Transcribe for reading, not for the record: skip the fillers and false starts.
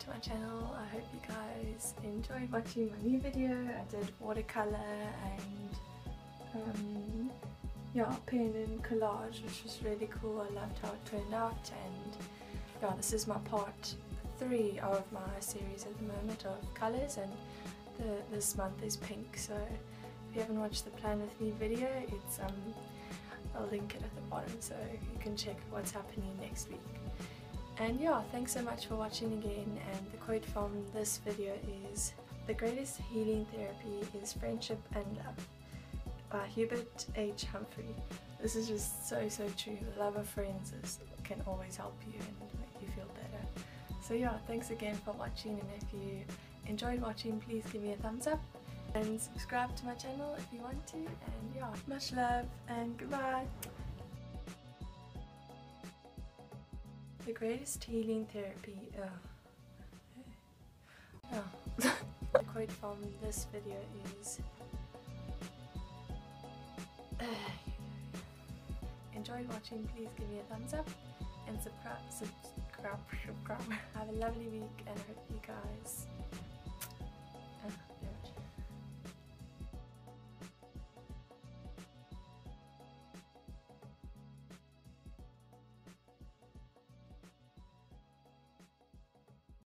to my channel. I hope you guys enjoyed watching my new video. I did watercolor and yeah, pen and collage, which was really cool. I loved how it turned out, and yeah, this is my part 3 of my series at the moment of colours, and this month is pink. So if you haven't watched the Plan With Me video, it's I'll link it at the bottom so you can check what's happening next week. And yeah, thanks so much for watching again, and the quote from this video is, "The greatest healing therapy is friendship and love," by Hubert H. Humphrey. This is just so true. The love of friends can always help you and make you feel better. So yeah, thanks again for watching, and if you enjoyed watching, please give me a thumbs up and subscribe to my channel if you want to, and yeah, much love and goodbye. The greatest healing therapy. The quote from this video is, enjoyed watching, please give me a thumbs up and subscribe. Have a lovely week, and I hope you guys